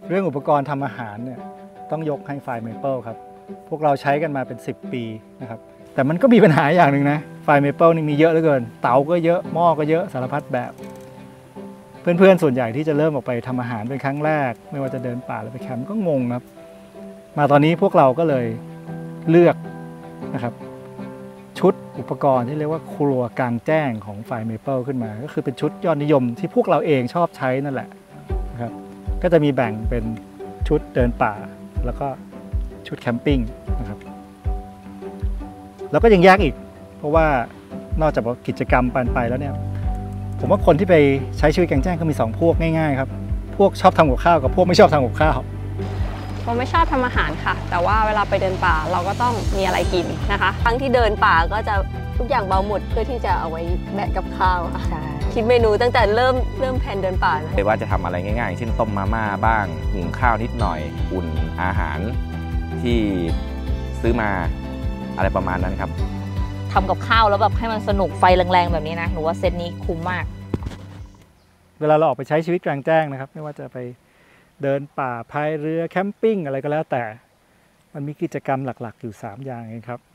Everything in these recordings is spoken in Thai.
เรื่องอุปกรณ์ทำอาหารเนี่ยต้องยกให้ไฟเมเปิลครับพวกเราใช้กันมาเป็น10 ปีนะครับแต่มันก็มีปัญหาอย่างหนึ่งนะไฟเมเปิลนี่มีเยอะเหลือเกินเตาก็เยอะหม้อก็เยอะสารพัดแบบเพื่อนๆส่วนใหญ่ที่จะเริ่มออกไปทำอาหารเป็นครั้งแรกไม่ว่าจะเดินป่าหรือไปแคมป์ก็งงครับมาตอนนี้พวกเราก็เลยเลือกนะครับชุดอุปกรณ์ที่เรียกว่าครัวกลางแจ้งของไฟเมเปิลขึ้นมาก็คือเป็นชุดยอดนิยมที่พวกเราเองชอบใช้นั่นแหละนะครับก็จะมีแบ่งเป็นชุดเดินป่าแล้วก็ชุดแคมปิ้งนะครับแล้วก็ยังแยกอีกเพราะว่านอกจากกิจกรรมไปแล้วเนี่ยผมว่าคนที่ไปใช้ชีวิตกลางแจ้งก็มี2พวกง่ายๆครับพวกชอบทำกับข้าวกับพวกไม่ชอบทำกับข้าวผมไม่ชอบทำอาหารค่ะแต่ว่าเวลาไปเดินป่าเราก็ต้องมีอะไรกินนะคะครั้งที่เดินป่าก็จะทุกอย่างเบาหมดเพื่อที่จะเอาไว้แบกกับข้าวค่ะคิดเมนูตั้งแต่เริ่มแผนเดินป่านะไม่ว่าจะทำอะไรง่ายๆเช่นต้มมาม่าบ้างหุงข้าวนิดหน่อยอุ่นอาหารที่ซื้อมาอะไรประมาณนั้นครับทำกับข้าวแล้วแบบให้มันสนุกไฟแรงๆแบบนี้นะหนูว่าเซตนี้คุ้มมากเวลาเราออกไปใช้ชีวิตกลางแจ้งนะครับไม่ว่าจะไปเดินป่าพายเรือแคมปิ้งอะไรก็แล้วแต่มันมีกิจกรรมหลักๆอยู่3อย่างเองครับ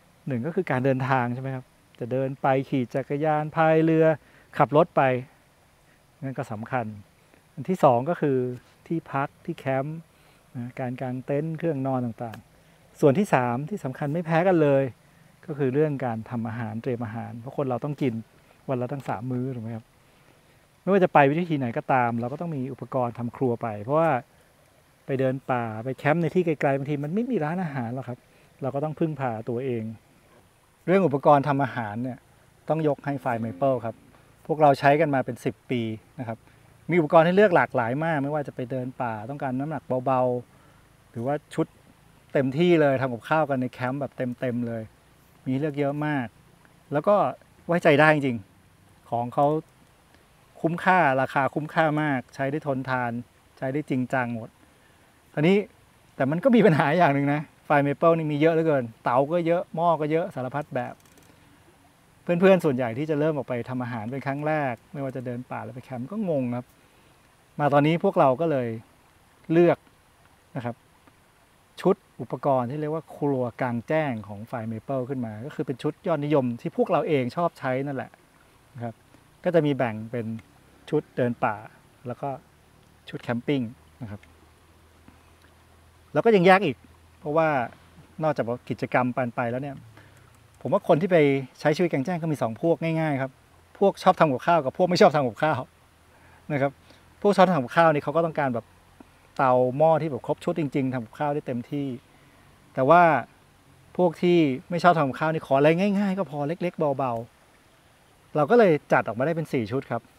1ก็คือการเดินทางใช่ไหมครับจะเดินไปขี่จักรยานพายเรือขับรถไปนั่นก็สำคัญอันที่2ก็คือที่พักที่แคมป์การกางเต็นท์เครื่องนอนต่างๆส่วนที่3ที่สำคัญไม่แพ้กันเลยก็คือเรื่องการทำอาหารเตรียมอาหารเพราะคนเราต้องกินวันละตั้ง3 มื้อถูกไหมครับไม่ว่าจะไปวิธีไหนก็ตามเราก็ต้องมีอุปกรณ์ทำครัวไปเพราะว่าไปเดินป่าไปแคมป์ในที่ไกลๆบางทีมันไม่มีร้านอาหารหรอกครับเราก็ต้องพึ่งพาตัวเองเรื่องอุปกรณ์ทำอาหารเนี่ยต้องยกให้ไฟเมเปิลครับพวกเราใช้กันมาเป็น10 ปีนะครับมีอุปกรณ์ให้เลือกหลากหลายมากไม่ว่าจะไปเดินป่าต้องการน้ำหนักเบาๆหรือว่าชุดเต็มที่เลยทำกับข้าวกันในแคมป์แบบเต็มเลยมีเลือกเยอะมากแล้วก็ไว้ใจได้จริงๆของเขาคุ้มค่าราคาคุ้มค่ามากใช้ได้ทนทานใช้ได้จริงจังหมดตอนนี้แต่มันก็มีปัญหาอย่างหนึ่งนะไฟเมเปิลนี่มีเยอะเหลือเกินเตาก็เยอะหม้อก็เยอะสารพัดแบบเพื่อนๆส่วนใหญ่ที่จะเริ่มออกไปทำอาหารเป็นครั้งแรกไม่ว่าจะเดินป่าหรือไปแคมป์ก็งงครับมาตอนนี้พวกเราก็เลยเลือกนะครับชุดอุปกรณ์ที่เรียกว่าครัวกลางแจ้งของไฟเมเปิลขึ้นมาก็คือเป็นชุดยอดนิยมที่พวกเราเองชอบใช้นั่นแหละนะครับก็จะมีแบ่งเป็นชุดเดินป่าแล้วก็ชุดแคมปิ้งนะครับแล้วก็ยังแยกอีกเพราะว่านอกจากกิจกรรมไปแล้วเนี่ยผมว่าคนที่ไปใช้ชีวิตกลางแจ้งก็มี2พวกง่ายๆครับพวกชอบทำกับข้าวกับพวกไม่ชอบทำกับข้าวนะครับพวกชอบทำกับข้าวนี่เขาก็ต้องการแบบเตาหม้อที่แบบครบชุดจริงๆทำกับข้าวได้เต็มที่แต่ว่าพวกที่ไม่ชอบทำกับข้าวนี่ขออะไรง่ายๆก็พอเล็กๆเบาๆเราก็เลยจัดออกมาได้เป็น4 ชุดครับ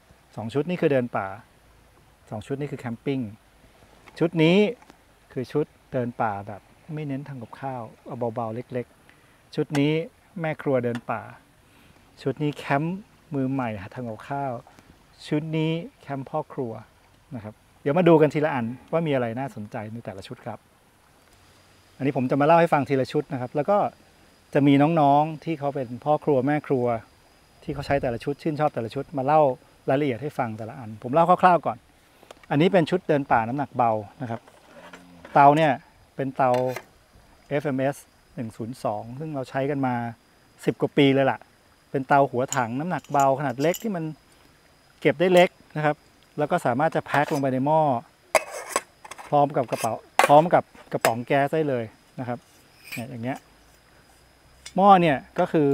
2 ชุดนี่คือเดินป่า2 ชุดนี่คือแคมปิ้งชุดนี้คือชุดเดินป่าแบบไม่เน้นทำกับข้าวเอาเบาๆเล็กๆชุดนี้แม่ครัวเดินป่าชุดนี้แคมป์มือใหม่ทำกับข้าวชุดนี้แคมป์พ่อครัวนะครับเดี๋ยวมาดูกันทีละอันว่ามีอะไรน่าสนใจในแต่ละชุดครับอันนี้ผมจะมาเล่าให้ฟังทีละชุดนะครับแล้วก็จะมีน้องๆที่เขาเป็นพ่อครัวแม่ครัวที่เขาใช้แต่ละชุดชื่นชอบแต่ละชุดมาเล่ารายละเอียดให้ฟังแต่ละอันผมเล่าคร่าวๆก่อนอันนี้เป็นชุดเดินป่าน้ำหนักเบานะครับเตาเนี่ยเป็นเตา FMS 102ซึ่งเราใช้กันมา10 กว่าปีเลยล่ะเป็นเตาหัวถังน้ำหนักเบาขนาดเล็กที่มันเก็บได้เล็กนะครับแล้วก็สามารถจะแพ็คลงไปในหม้อพร้อมกับกระป๋องแก๊สได้เลยนะครับเนี่ยอย่างเงี้ยหม้อเนี่ยก็คือ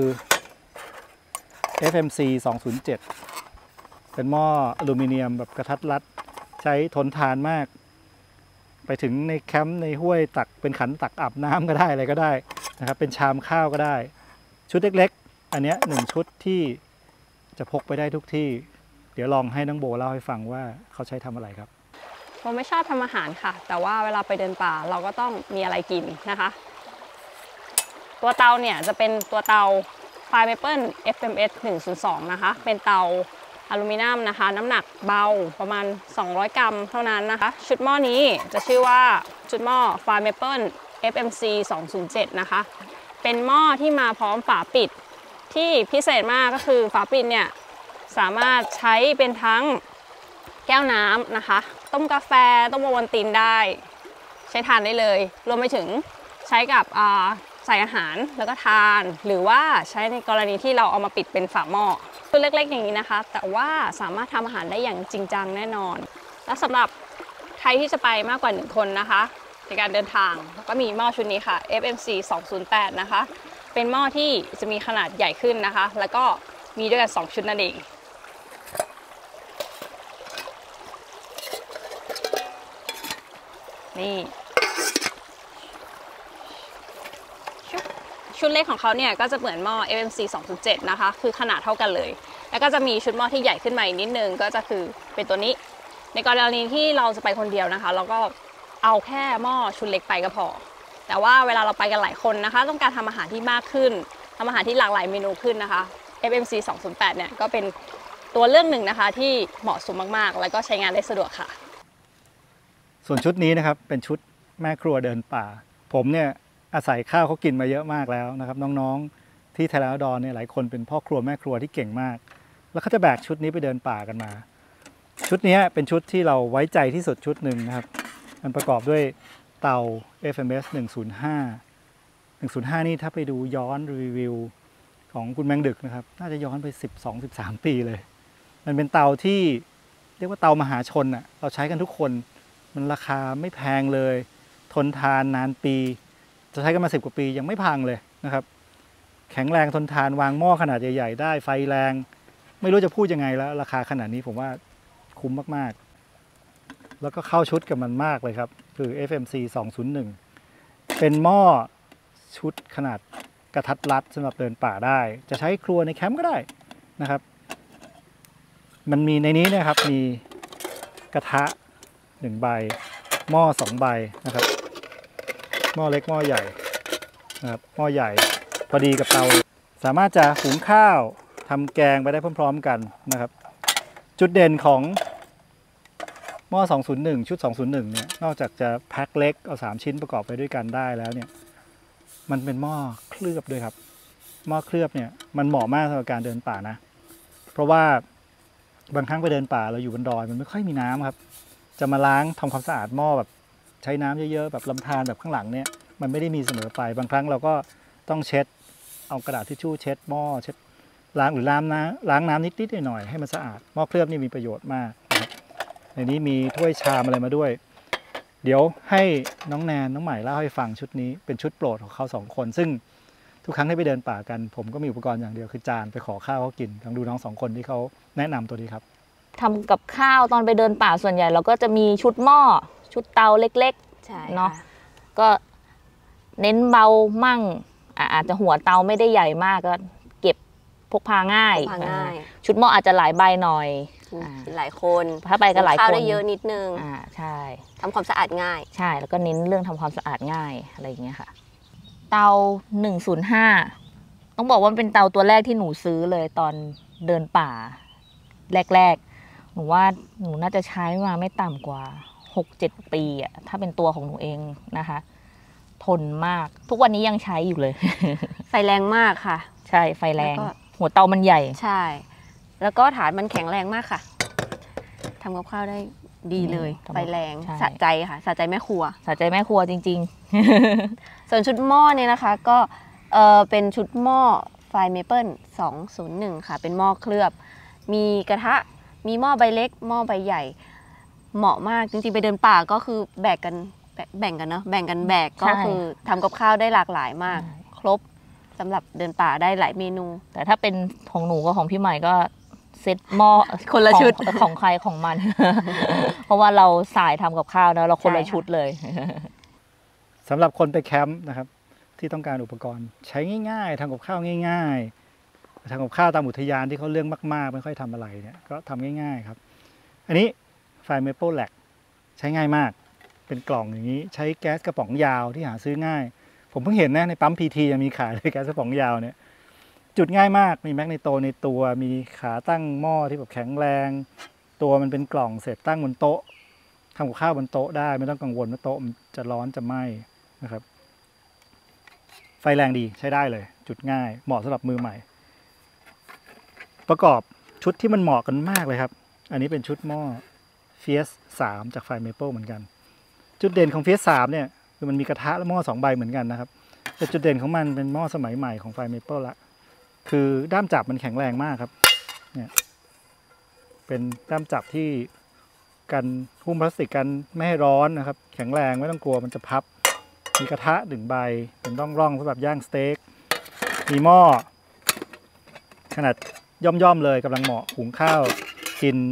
FMC 207เป็นหม้ออลูมิเนียมแบบกระทัดรัดใช้ทนทานมากไปถึงในแคมป์ในห้วยตักเป็นขันตักอาบน้ำก็ได้อะไรก็ได้นะครับเป็นชามข้าวก็ได้ชุดเล็กๆอันนี้1 ชุดที่จะพกไปได้ทุกที่เดี๋ยวลองให้น้องโบเล่าให้ฟังว่าเขาใช้ทำอะไรครับผมไม่ชอบทำอาหารค่ะแต่ว่าเวลาไปเดินป่าเราก็ต้องมีอะไรกินนะคะตัวเตาเนี่ยจะเป็นตัวเตาไฟเมเปิล FMS 102นะคะเป็นเตาอลูมิเนียมนะคะน้ำหนักเบาประมาณ200 กรัมเท่านั้นนะคะชุดหม้อนี้จะชื่อว่าชุดหม้อไฟเมเปิล FMC 207นะคะเป็นหม้อที่มาพร้อมฝาปิดที่พิเศษมากก็คือฝาปิดเนี่ยสามารถใช้เป็นทั้งแก้วน้ำนะคะต้มกาแฟต้มโอวัลตินได้ใช้ทานได้เลยรวมไปถึงใช้กับใส่อาหารแล้วก็ทานหรือว่าใช้ในกรณีที่เราเอามาปิดเป็นฝาหม้อชุดเล็กๆอย่างนี้นะคะแต่ว่าสามารถทำอาหารได้อย่างจริงจังแน่นอนและสำหรับใครที่จะไปมากกว่า1คนนะคะในการเดินทางก็มีหม้อชุดนี้ค่ะ FMC 208นะคะเป็นหม้อที่จะมีขนาดใหญ่ขึ้นนะคะแล้วก็มีด้วยกัน2ชุดนั่นเองนี่ชุดเล็กของเขาเนี่ยก็จะเหมือนหม้อ FMC 207นะคะคือขนาดเท่ากันเลยแล้วก็จะมีชุดหม้อที่ใหญ่ขึ้นมาอีกนิดนึงก็จะคือเป็นตัวนี้ในกรณีที่เราจะไปคนเดียวนะคะเราก็เอาแค่หม้อชุดเล็กไปก็พอแต่ว่าเวลาเราไปกันหลายคนนะคะต้องการทำอาหารที่มากขึ้นทำอาหารที่หลากหลายเมนูขึ้นนะคะ FMC 208เนี่ยก็เป็นตัวเลือกหนึ่งนะคะที่เหมาะสมมากๆแล้วก็ใช้งานได้สะดวกค่ะส่วนชุดนี้นะครับเป็นชุดแม่ครัวเดินป่าผมเนี่ยอาศัยข้าวเขากินมาเยอะมากแล้วนะครับน้องๆที่ไทยแลนด์ดอนเนี่ยหลายคนเป็นพ่อครัวแม่ครัวที่เก่งมากแล้วเขาจะแบกชุดนี้ไปเดินป่ากันมาชุดนี้เป็นชุดที่เราไว้ใจที่สุดชุดหนึ่งนะครับมันประกอบด้วยเตา FMS 105นี่ถ้าไปดูย้อนรีวิวของคุณแมงดึกนะครับน่าจะย้อนไป12-13 ปีเลยมันเป็นเตาที่เรียกว่าเตามหาชนอ่ะเราใช้กันทุกคนมันราคาไม่แพงเลยทนทานนานปีจะใช้กันมา10 กว่าปียังไม่พังเลยนะครับแข็งแรงทนทานวางหม้อขนาดใหญ่ๆได้ไฟแรงไม่รู้จะพูดยังไงแล้วราคาขนาดนี้ผมว่าคุ้มมากๆแล้วก็เข้าชุดกับมันมากเลยครับคือ FMC 201เป็นหม้อชุดขนาดกระทัดรัดสำหรับเดินป่าได้จะใช้ครัวในแคมป์ก็ได้นะครับมันมีในนี้นะครับมีกระทะ1 ใบหม้อ2 ใบนะครับหม้อเล็กหม้อใหญ่นะครับหม้อใหญ่พอดีกับเตาสามารถจะหุงข้าวทำแกงไปได้พร้อมๆกันนะครับจุดเด่นของหม้อ201ชุด201เนี่ยนอกจากจะแพ็คเล็กเอา3 ชิ้นประกอบไปด้วยกันได้แล้วเนี่ยมันเป็นหม้อเคลือบด้วยครับหม้อเคลือบเนี่ยมันเหมาะมากสำหรับการเดินป่านะเพราะว่าบางครั้งไปเดินป่าเราอยู่บนดอยมันไม่ค่อยมีน้ำครับจะมาล้างทำความสะอาดหม้อแบบใช้น้ำเยอะๆแบบลำธารแบบข้างหลังเนี่ยมันไม่ได้มีเสมอไปบางครั้งเราก็ต้องเช็ดเอากระดาษทิชชู่เช็ดหม้อเช็ดล้างหรือล้างน้ำนิดๆหน่อยๆให้มันสะอาดหม้อเคลือบนี่มีประโยชน์มากนะครับในนี้มีถ้วยชามอะไรมาด้วยเดี๋ยวให้น้องแนนน้องใหม่เล่าให้ฟังชุดนี้เป็นชุดโปรดของเขา2 คนซึ่งทุกครั้งที่ไปเดินป่ากันผมก็มีอุปกรณ์อย่างเดียวคือจานไปขอข้าวเขากินลองดูน้อง2 คนที่เขาแนะนำตัวนี้ครับทำกับข้าวตอนไปเดินป่าส่วนใหญ่เราก็จะมีชุดหม้อชุดเตาเล็กๆเนาะก็เน้นเบามั่งอาจจะหัวเตาไม่ได้ใหญ่มากก็เก็บพกพาง่ายชุดหม้ออาจจะหลายใบหน่อยหลายคนถ้าไปกันหลายคนได้เยอะนิดนึงใช่ทำความสะอาดง่ายใช่แล้วก็เน้นเรื่องทำความสะอาดง่ายอะไรอย่างเงี้ยค่ะเตา105ต้องบอกว่าเป็นเตาตัวแรกที่หนูซื้อเลยตอนเดินป่าแรกๆหนูว่าหนูน่าจะใช้มาไม่ต่ำกว่า 6-7 ปีอะถ้าเป็นตัวของหนูเองนะคะทนมากทุกวันนี้ยังใช้อยู่เลยไฟแรงมากค่ะใช่ไฟแรงหัวเตามันใหญ่ใช่แล้วก็ฐานมันแข็งแรงมากค่ะทำกับข้าวได้ดีเลยไฟแรงสะใจค่ะสะใจแม่ครัวสะใจแม่ครัวจริงๆ ส่วนชุดหม้อเนี่ยนะคะก็เป็นชุดหม้อไฟเมเปิล201ค่ะเป็นหม้อเคลือบมีกระทะมีหม้อใบเล็กหม้อใบใหญ่เหมาะมากจริงๆไปเดินป่าก็คือแบ่งกันเนาะแบ่งกันแบกก็คือทำกับข้าวได้หลากหลายมากครบสำหรับเดินป่าได้หลายเมนูแต่ถ้าเป็นของหนูกับของพี่ใหม่ก็เซตหม้อคนละชุดของใครของมัน เพราะว่าเราสายทำกับข้าวนะเราคนละชุดเลยสำหรับคนไปแคมป์นะครับที่ต้องการอุปกรณ์ใช้ง่ายๆทำกับข้าวง่ายๆทำกับข้าวตามอุทยานที่เขาเรื่องมากๆไม่ค่อยทำอะไรเนี่ยก็ทำง่ายๆครับอันนี้ไฟเมเปิลแลกใช้ง่ายมากเป็นกล่องอย่างนี้ใช้แก๊สกระป๋องยาวที่หาซื้อง่ายผมเพิ่งเห็นนะในปั๊มพีทียังมีขายเลยแก๊สกระป๋องยาวเนี่ยจุดง่ายมากมีแมกนีโตในตัวมีขาตั้งหม้อที่แบบแข็งแรงตัวมันเป็นกล่องเสร็จตั้งบนโต๊ะทำกับข้าวบนโต๊ะได้ไม่ต้องกังวลว่าโต๊ะมันจะร้อนจะไหม้นะครับไฟแรงดีใช้ได้เลยจุดง่ายเหมาะสำหรับมือใหม่ประกอบชุดที่มันเหมาะกันมากเลยครับอันนี้เป็นชุดหม้อ Fierce 3 จากไฟเมเปิลเหมือนกันจุดเด่นของ Fierce 3เนี่ยคือมันมีกระทะและหม้อ2 ใบเหมือนกันนะครับแต่จุดเด่นของมันเป็นหม้อสมัยใหม่ของไฟเมเปิลละคือด้ามจับมันแข็งแรงมากครับเนี่ยเป็นด้ามจับที่กันหุ้มพลาสติกกันไม่ให้ร้อนนะครับแข็งแรงไม่ต้องกลัวมันจะพับมีกระทะ1 ใบเป็นร่องสำหรับย่างสเต็กมีหม้อขนาดย่อมๆเลยกำลังเหมาะหุงข้าวกิน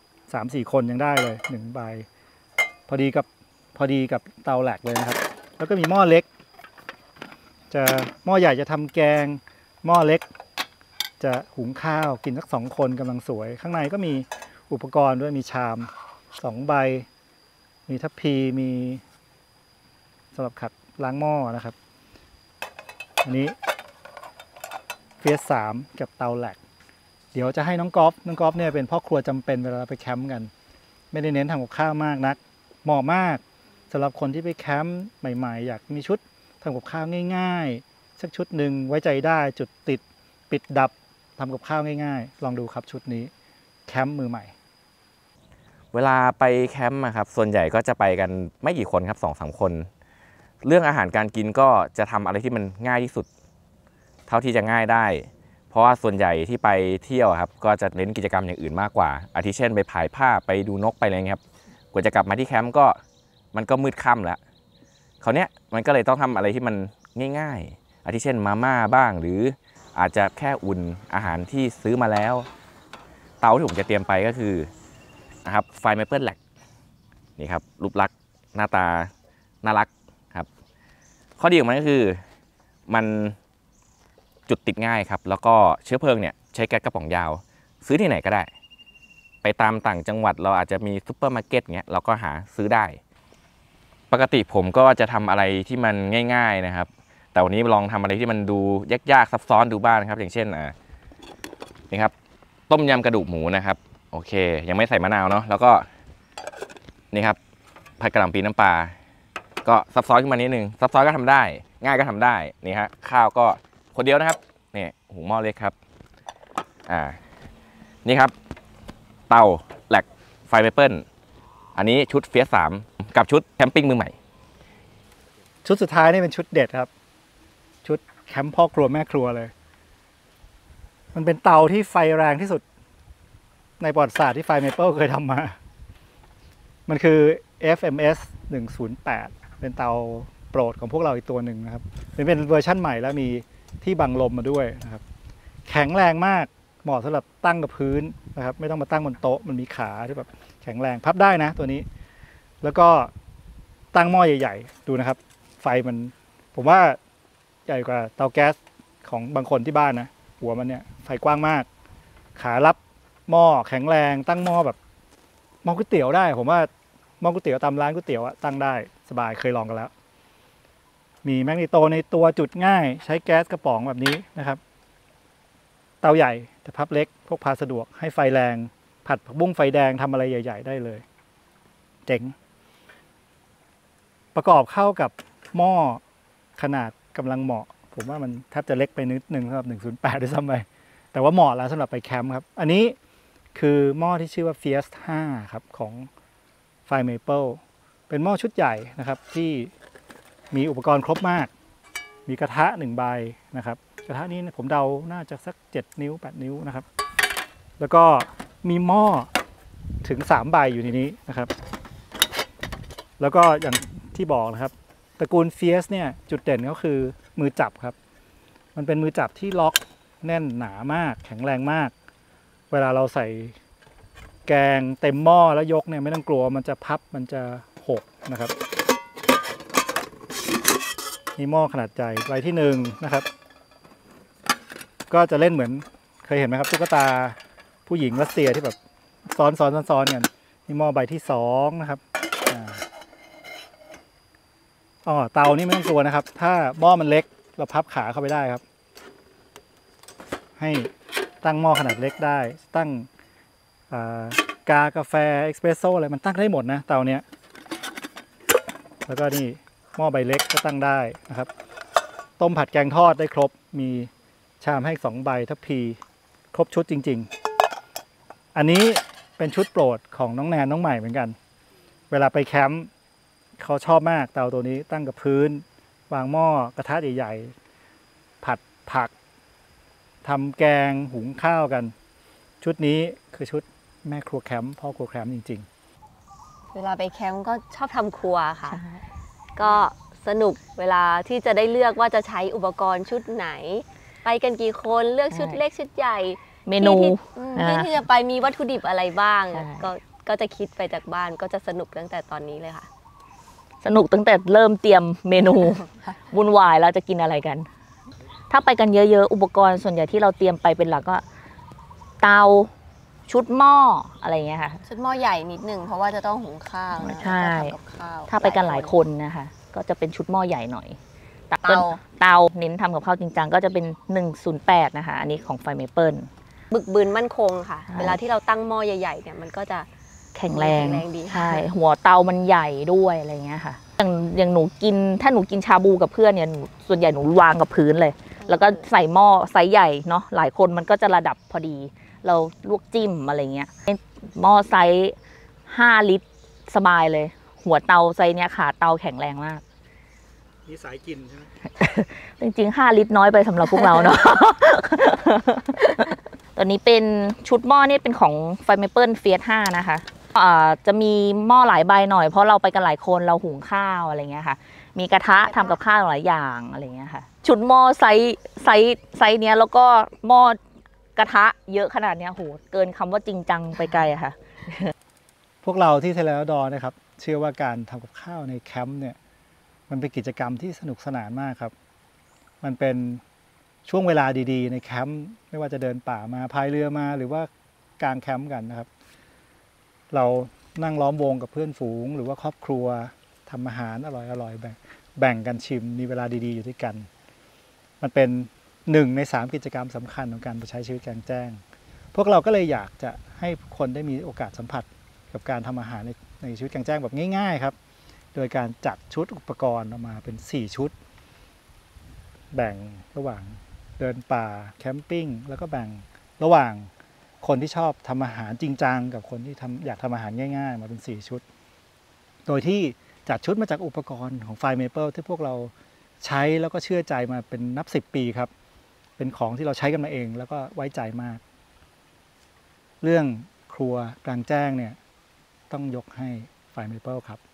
3-4 คนยังได้เลย1 ใบพอดีกับเตาแหลกเลยนะครับแล้วก็มีหม้อเล็กจะหม้อใหญ่จะทำแกงหม้อเล็กจะหุงข้าวกินสัก2 คนกำลังสวยข้างในก็มีอุปกรณ์ด้วยมีชาม2 ใบมีทัพพีมีสำหรับขัดล้างหม้อนะครับอันนี้เฟียส3กับเตาแหลกเดี๋ยวจะให้น้องก๊อฟเนี่ยเป็นพ่อครัวจำเป็นเวลาไปแคมป์กันไม่ได้เน้นทำกับข้าวมากนักเหมาะมากสำหรับคนที่ไปแคมป์ใหม่ๆอยากมีชุดทำกับข้าวง่ายๆสักชุดหนึ่งไว้ใจได้จุดติดปิดดับทำกับข้าวง่ายๆลองดูครับชุดนี้แคมป์มือใหม่เวลาไปแคมป์ครับส่วนใหญ่ก็จะไปกันไม่กี่คนครับ 2-3 คนเรื่องอาหารการกินก็จะทำอะไรที่มันง่ายที่สุดเท่าที่จะง่ายได้เพราะว่าส่วนใหญ่ที่ไปเที่ยวครับก็จะเน้นกิจกรรมอย่างอื่นมากกว่าอาทิเช่นไปผายผ้าไปดูนกไปอะไรเงี้ยครับกว่าจะกลับมาที่แคมป์ก็มันก็มืดค่ำแล้วคราวเนี้ยมันก็เลยต้องทำอะไรที่มันง่ายๆอาทิเช่นมาม่าบ้างหรืออาจจะแค่อุ่นอาหารที่ซื้อมาแล้วเตาที่ผมจะเตรียมไปก็คือนะครับไฟเมเปิลแหลกนี่ครับรูปลักษณ์หน้าตาน่ารักครับข้อดีของมันก็คือมันจุดติดง่ายครับแล้วก็เชื้อเพลิงเนี่ยใช้แก๊สกระป๋องยาวซื้อที่ไหนก็ได้ไปตามต่างจังหวัดเราอาจจะมีซุปเปอร์มาร์เก็ตเงี้ยเราก็หาซื้อได้ปกติผมก็จะทำอะไรที่มันง่ายๆนะครับแต่วันนี้ลองทำอะไรที่มันดูยากๆซับซ้อนดูบ้างนะครับอย่างเช่นนี่ครับต้มยำกระดูกหมูนะครับโอเคยังไม่ใส่มะนาวเนาะแล้วก็นี่ครับผัดกะหล่ำปีน้ำปลาก็ซับซ้อนขึ้นมานิดนึงซับซ้อนก็ทำได้ง่ายก็ทำได้นี่ฮะข้าวก็คนเดียวนะครับนี่หุงหม้อเล็กครับนี่ครับเตาแหลกไฟเมเปิลอันนี้ชุดเฟียส3กับชุดแคมปิ้งมือใหม่ชุดสุดท้ายนี่เป็นชุดเด็ดครับชุดแคมป์พ่อครัวแม่ครัวเลยมันเป็นเตาที่ไฟแรงที่สุดในประวัติศาสตร์ที่ไฟเมเปิลเคยทำมามันคือ FMS 108เป็นเตาโปรดของพวกเราอีกตัวหนึ่งนะครับเป็นเวอร์ชั่นใหม่แล้วมีที่บังลมมาด้วยนะครับแข็งแรงมากเหมาะสำหรับตั้งกับพื้นนะครับไม่ต้องมาตั้งบนโต๊ะมันมีขาที่แบบแข็งแรงพับได้นะตัวนี้แล้วก็ตั้งหม้อใหญ่ๆดูนะครับไฟมันผมว่าใหญ่กว่าเตาแก๊สของบางคนที่บ้านนะหัวมันเนี่ยไฟกว้างมากขารับหม้อแข็งแรงตั้งหม้อแบบหม้อก๋วยเตี๋ยวได้ผมว่าหม้อก๋วยเตี๋ยวตามร้านก๋วยเตี๋ยวตั้งได้สบายเคยลองกันแล้วมีแมกนีโตในตัวจุดง่ายใช้แก๊สกระป๋องแบบนี้นะครับเตาใหญ่แต่พับเล็กพกพาสะดวกให้ไฟแรงผัดผักบุ้งไฟแดงทำอะไรใหญ่ๆได้เลยเจ๋งประกอบเข้ากับหม้อขนาดกำลังเหมาะผมว่ามันแทบจะเล็กไปนิดนึงสำหรับ108ด้วยซ้ำไปแต่ว่าเหมาะแล้วสำหรับไปแคมป์ครับอันนี้คือหม้อที่ชื่อว่า Fierce 5ครับของไฟเมเปิลเป็นหม้อชุดใหญ่นะครับที่มีอุปกรณ์ครบมากมีกระทะ1 ใบนะครับกระทะนี้ผมเดาน่าจะสัก7 นิ้ว 8 นิ้วนะครับแล้วก็มีหม้อถึง3 ใบอยู่ในนี้นะครับแล้วก็อย่างที่บอกนะครับตระกูล Fierce เนี่ยจุดเด่นก็คือมือจับครับมันเป็นมือจับที่ล็อกแน่นหนามากแข็งแรงมากเวลาเราใส่แกงเต็มหม้อแล้วยกเนี่ยไม่ต้องกลัวมันจะพับมันจะหกนะครับนี่หม้อขนาดใหญ่ใบที่1นะครับก็จะเล่นเหมือนเคยเห็นไหมครับตุ๊กตาผู้หญิงรัสเซียที่แบบซ้อนกันนี่หม้อใบที่2นะครับเตานี่ไม่ต้องกลัวนะครับถ้าหม้อมันเล็กเราพับขาเข้าไปได้ครับให้ตั้งหม้อขนาดเล็กได้ตั้งกาแฟเอ็กซ์เพรสโซ่อะไรมันตั้งได้หมดนะเตาเนี้ยแล้วก็นี่หม้อใบเล็กก็ตั้งได้นะครับต้มผัดแกงทอดได้ครบมีชามให้2 ใบทัพพีครบชุดจริงๆอันนี้เป็นชุดโปรดของน้องแนนน้องใหม่เหมือนกัน เวลาไปแคมป์เขาชอบมากเตาตัวนี้ตั้งกับพื้นวางหม้อกระทะใหญ่ๆผัดผักทำแกงหุงข้าวกัน ชุดนี้คือชุดแม่ครัวแคมป์พ่อครัวแคมป์จริงๆเวลาไปแคมป์ก็ชอบทำครัวค่ะ ก็สนุกเวลาที่จะได้เลือกว่าจะใช้อุปกรณ์ชุดไหน ไปกันกี่คนเลือกชุดเล็กชุดใหญ่เมนูที่ที่จะไปมีวัตถุดิบอะไรบ้างใช่ก็จะคิดไปจากบ้านก็จะสนุกตั้งแต่ตอนนี้เลยค่ะสนุกตั้งแต่เริ่มเตรียมเมนู วุ่นวายเราจะกินอะไรกัน ถ้าไปกันเยอะๆอุปกรณ์ส่วนใหญ่ที่เราเตรียมไปเป็นหลักก็เตาชุดหม้ออะไรอย่างเงี้ยค่ะชุดหม้อใหญ่นิดนึงเพราะว่าจะต้องหุงข้าวนะใช่แล้วก็ทำกับข้าวถ้าไปกันหลายคนนะคะก็จะเป็นชุดหม้อใหญ่หน่อยแต่เตาเตาเน้นทำกับข้าวจริงจังก็จะเป็น108นะคะอันนี้ของไฟเมเปิลบึกบืนมั่นคงค่ะใช่เวลาที่เราตั้งหม้อใหญ่ๆเนี่ยมันก็จะแข็งแรงแข็งแรงดีใช่หัวเตามันใหญ่ด้วยอะไรเงี้ยค่ะอย่างหนูกินถ้าหนูกินชาบูกับเพื่อนเนี่ยหนูส่วนใหญ่หนูวางกับพื้นเลย แล้วก็ใส่หม้อไซส์ใหญ่เนาะหลายคนมันก็จะระดับพอดี เราลวกจิ้มอะไรเงี้ยหม้อไซส์5 ลิตรสบายเลย หัวเตาไซส์เนี้ยขาเตาแข็งแรงมากนี่สายกินใช่ไหมจริงๆ5 ลิตรน้อยไปสำหรับพวกเราเนาะ ตัวนี้เป็นชุดหม้อนี่เป็นของไฟเมเปิลเฟียส5นะคะจะมีหม้อหลายใบหน่อยเพราะเราไปกันหลายคนเราหุงข้าวอะไรเงี้ยค่ะ มีกระทะทำกับข้าวหลายอย่างอะไรเงี้ยค่ะ ชุดหม้อไซส์เนี้ยแล้วก็หม้อกระทะเยอะขนาดเนี้ยโหเกินคำว่าจริงจังไปไกลอะค่ะพวกเราที่เทเลดอนะครับเชื่อว่าการทำกับข้าวในแคมป์เนี่ยมันเป็นกิจกรรมที่สนุกสนานมากครับ มันเป็นช่วงเวลาดีๆในแคมป์ไม่ว่าจะเดินป่ามาพายเรือมาหรือว่ากางแคมป์กันนะครับ เรานั่งล้อมวงกับเพื่อนฝูง หรือว่าครอบครัวทำอาหารอร่อยๆแบ่งกันชิมมีเวลาดีๆอยู่ด้วยกัน มันเป็น1 ใน 3กิจกรรมสำคัญของการใช้ชีวิตกลางแจ้ง พวกเราก็เลยอยากจะให้คนได้มีโอกาสสัมผัสกับการทำอาหารในชีวิตกลางแจ้งแบบง่ายๆครับ โดยการจัดชุดอุปกรณ์ออกมาเป็น4 ชุด แบ่งระหว่างเดินป่าแคมปิ้งแล้วก็แบ่งระหว่างคนที่ชอบทำอาหารจริงจังกับคนที่อยากทำอาหารง่ายๆมาเป็น4 ชุด โดยที่จัดชุดมาจากอุปกรณ์ของไฟเมเปิลที่พวกเราใช้แล้วก็เชื่อใจมาเป็นนับ10 ปีครับเป็นของที่เราใช้กันมาเองแล้วก็ไว้ใจมาก เรื่องครัวกลางแจ้งเนี่ยต้องยกให้ไฟเมเปิลครับ